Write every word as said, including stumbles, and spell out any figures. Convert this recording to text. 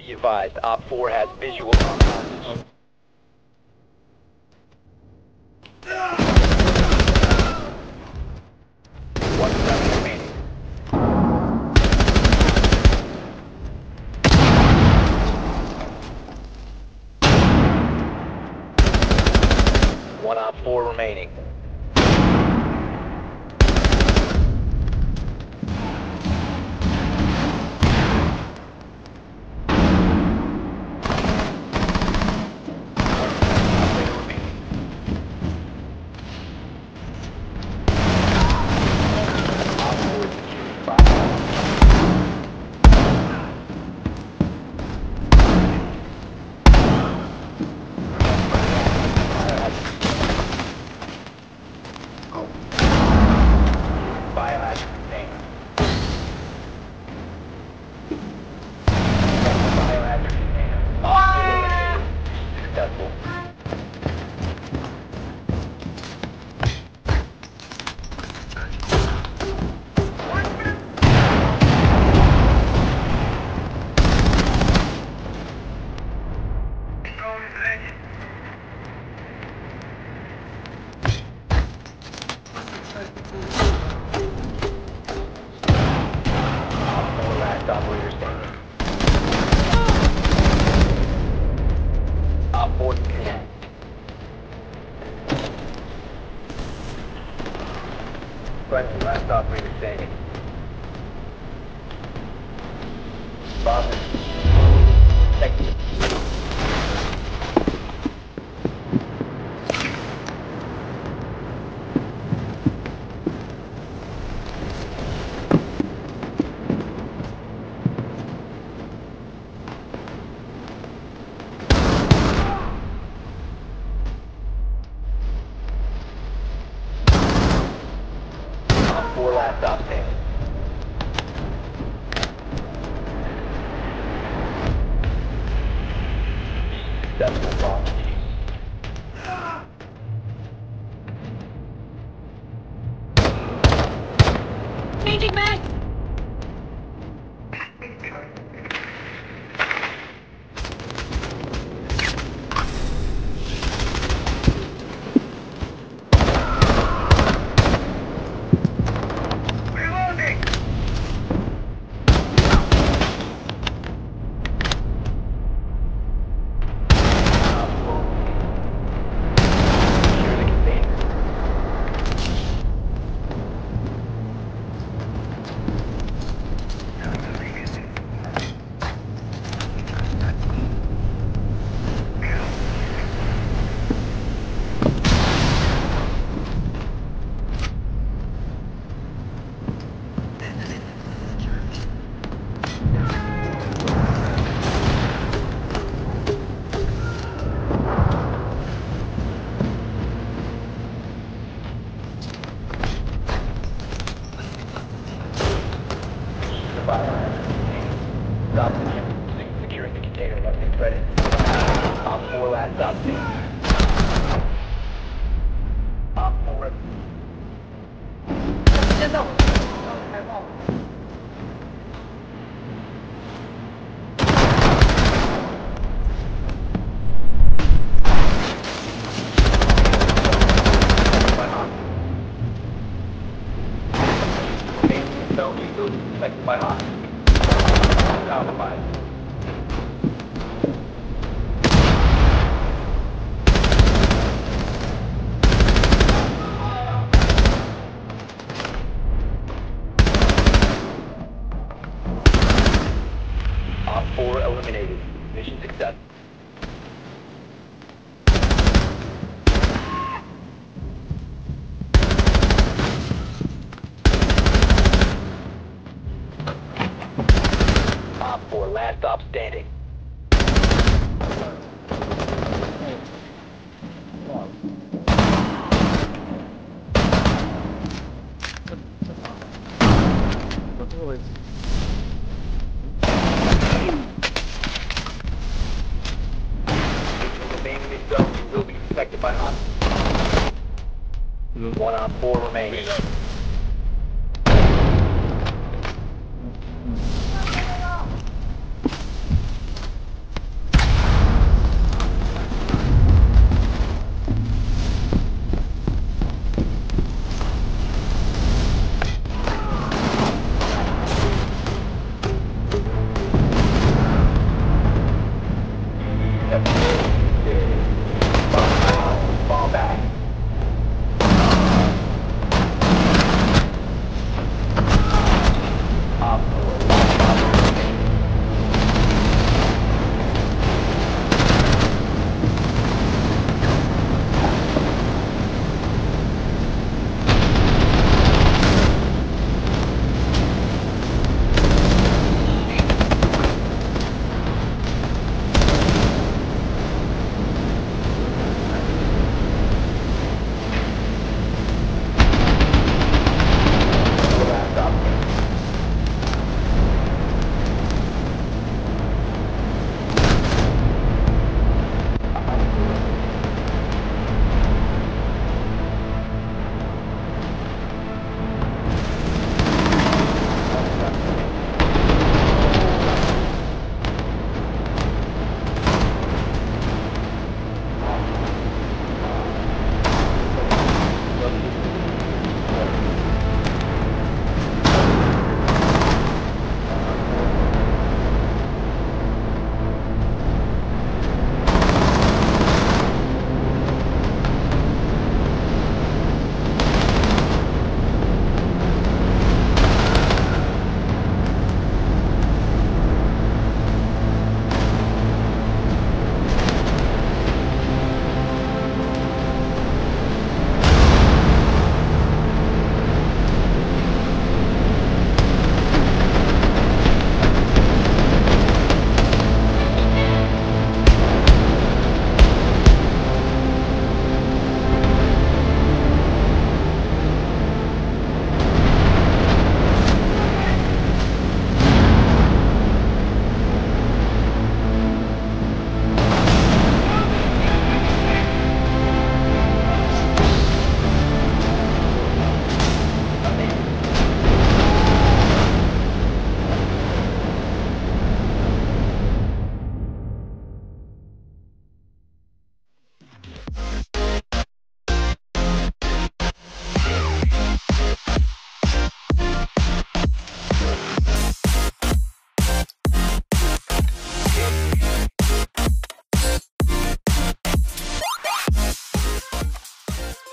Be advised, Op four has visual on hostage. One friendly remaining. One Op four remaining. Biohazard container. Biohazard container. Eliminated. Successful. Op four last operator standing. Op four ten. Friendly last operator standing. Bob. Second. Op four last stop standing. Successful bomb. Changing mag! Secure the container. The biohazard container. Stop securing, securing the container once it's ready. Op four last stop standing. Op four. No lethal, affected by hostage. Compromised. Op four eliminated. Mission success. Op four last stop standing. Remaining in zone will be affected by hostage. One on four remaining.